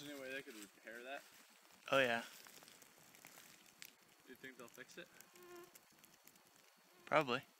any way they could repair that? Oh yeah. Do you think they'll fix it? Probably.